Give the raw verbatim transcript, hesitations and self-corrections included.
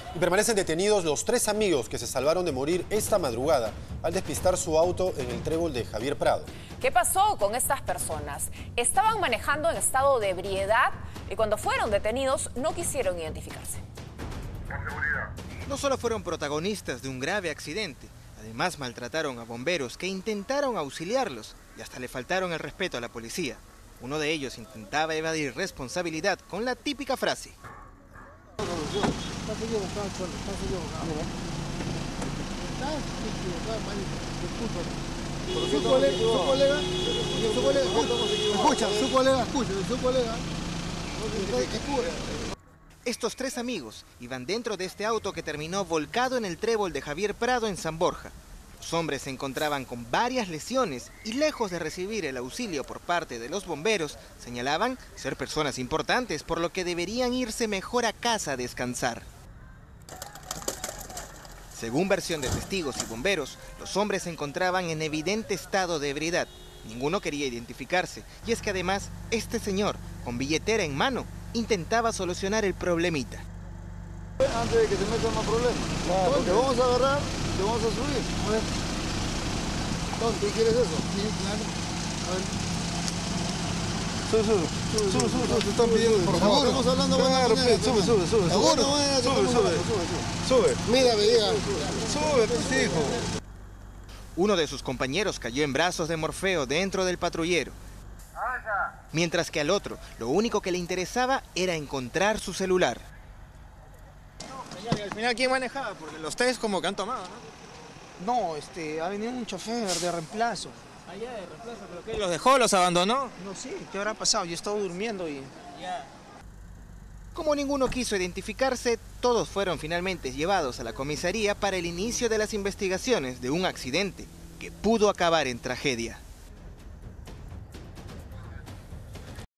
Y permanecen detenidos los tres amigos que se salvaron de morir esta madrugada al despistar su auto en el trébol de Javier Prado. ¿Qué pasó con estas personas? Estaban manejando en estado de ebriedad y cuando fueron detenidos no quisieron identificarse. No solo fueron protagonistas de un grave accidente, además maltrataron a bomberos que intentaron auxiliarlos y hasta le faltaron el respeto a la policía. Uno de ellos intentaba evadir responsabilidad con la típica frase: Su colega, su colega, su colega, escucha, su colega, escucha, su colega. Estos tres amigos iban dentro de este auto que terminó volcado en el trébol de Javier Prado en San Borja. Los hombres se encontraban con varias lesiones y lejos de recibir el auxilio por parte de los bomberos, señalaban ser personas importantes, por lo que deberían irse mejor a casa a descansar. Según versión de testigos y bomberos, los hombres se encontraban en evidente estado de ebriedad. Ninguno quería identificarse, y es que además, este señor, con billetera en mano, intentaba solucionar el problemita. Antes de que se metan más problemas. Claro, porque vamos a agarrar, te vamos a subir. A ver. ¿Tú quieres eso? Sí, claro. A ver. Sube, sube. Sube, sube, sube. Te están pidiendo, por favor. Estamos hablando de buena manera. Sube, sube, sube. Sube, sube, sube. Sube. Mira, me diga. Sube, pues, hijo. Uno de sus compañeros cayó en brazos de Morfeo dentro del patrullero, mientras que al otro lo único que le interesaba era encontrar su celular. Y al final, ¿quién manejaba? Porque los tres como que han tomado, ¿no? No, este, ha venido un chofer de reemplazo. Allá de reemplazo, ¿pero qué? ¿Los dejó, los abandonó? No sé, ¿qué habrá pasado? Yo estaba durmiendo y... Ya. Como ninguno quiso identificarse, todos fueron finalmente llevados a la comisaría para el inicio de las investigaciones de un accidente que pudo acabar en tragedia.